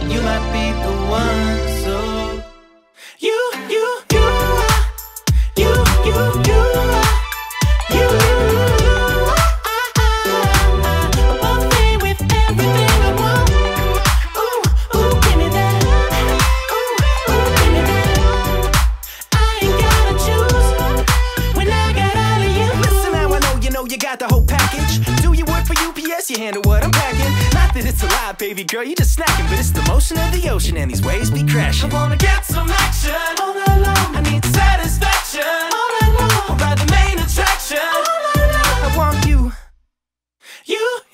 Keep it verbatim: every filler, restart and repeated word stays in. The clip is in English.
you might be the one. So you, you, you, you, you, you, you, above me with everything I want. Ooh, ooh, give me that. Ooh, ooh, give me that. I ain't gotta choose when I got all of you. Listen now, I know you know you got the whole package. Do you work for U P S? You handle what I'm packing. Not that it's a lie, baby girl, you just snacking, but it's the motion of the ocean and these waves be crashing. I wanna get some action all night long. I need satisfaction all night long. We'll ride the main attraction all night long. I want you. You.